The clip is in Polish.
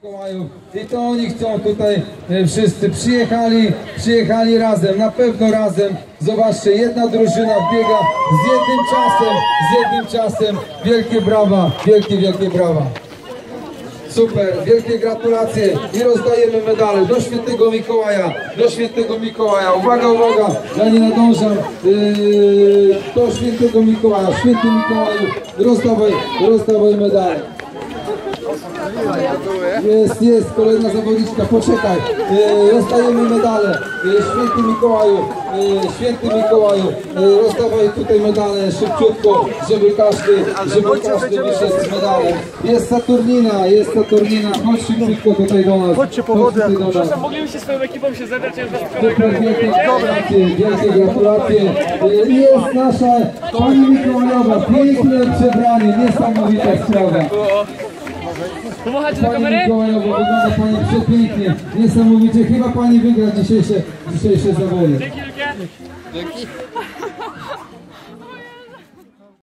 Mikołajów i to oni chcą tutaj wszyscy. Przyjechali razem, na pewno razem. Zobaczcie, jedna drużyna biega z jednym czasem. Wielkie brawa, wielkie brawa. Super, wielkie gratulacje i rozdajemy medale do świętego Mikołaja. Uwaga, ja nie nadążam do świętego Mikołaja. Święty Mikołaju, rozdawaj medale. Jest, kolejna zawodniczka, poczekaj, rozdajemy medale. Święty Mikołaju, rozdawaj tutaj medale szybciutko, żeby każdy wyszedł z medalem. Jest Saturnina, chodź szybciutko tutaj do nas. Chodźcie po wodę. Przepraszam, moglibyście swoją ekipą się zebrać, Wielkie gratulacje. Jest nasza pani Mikołajowa, piękne przebranie, niesamowita sprawa. Pomochacie do kamery? Mikołajowa, wygląda pani przepięknie, niesamowicie. Chyba pani wygra dzisiejsze zawody. Dzięki.